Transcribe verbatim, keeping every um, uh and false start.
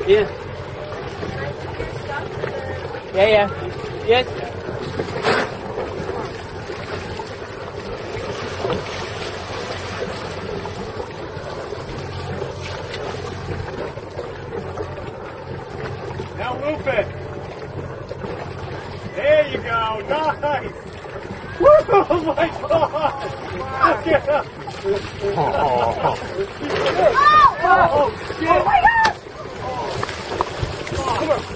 Yeah. Yeah, yeah. Yes. Now loop it. There you go. Nice. Woo! Oh my God! Look at him. Oh, oh, shit! Oh my God! Come on.